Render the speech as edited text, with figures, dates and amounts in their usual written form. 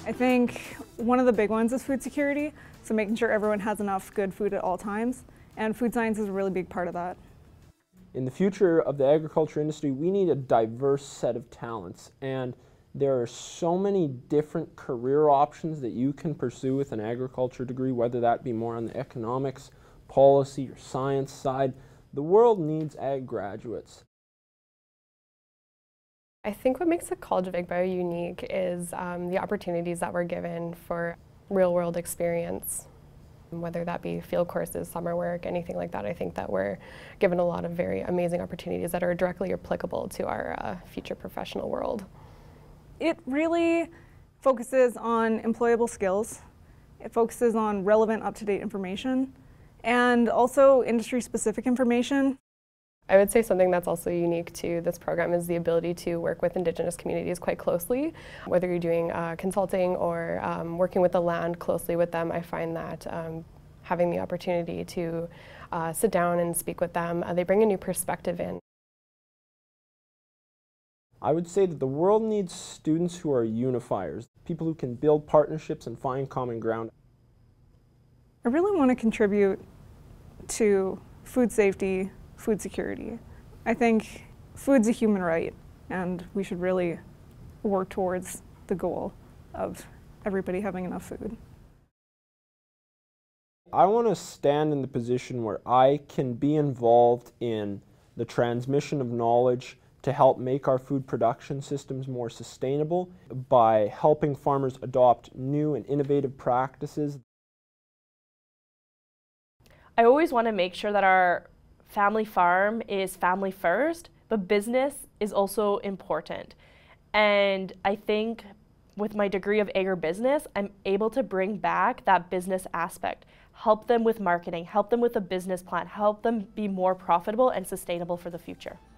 I think one of the big ones is food security, so making sure everyone has enough good food at all times, and food science is a really big part of that. In the future of the agriculture industry, we need a diverse set of talents, and there are so many different career options that you can pursue with an agriculture degree, whether that be more on the economics, policy, or science side. The world needs ag graduates. I think what makes the College of AgBio unique is the opportunities that we're given for real-world experience. Whether that be field courses, summer work, anything like that, I think that we're given a lot of very amazing opportunities that are directly applicable to our future professional world. It really focuses on employable skills. It focuses on relevant, up-to-date information, and also industry-specific information. I would say something that's also unique to this program is the ability to work with Indigenous communities quite closely. Whether you're doing consulting or working with the land closely with them, I find that having the opportunity to sit down and speak with them, they bring a new perspective in. I would say that the world needs students who are unifiers, people who can build partnerships and find common ground. I really want to contribute to food safety, food security. I think food's a human right, and we should really work towards the goal of everybody having enough food. I want to stand in the position where I can be involved in the transmission of knowledge to help make our food production systems more sustainable by helping farmers adopt new and innovative practices. I always want to make sure that our family farm is family first, but business is also important. And I think with my degree of agribusiness, I'm able to bring back that business aspect, help them with marketing, help them with a business plan, help them be more profitable and sustainable for the future.